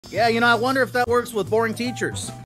Yeah, I wonder if that works with boring teachers.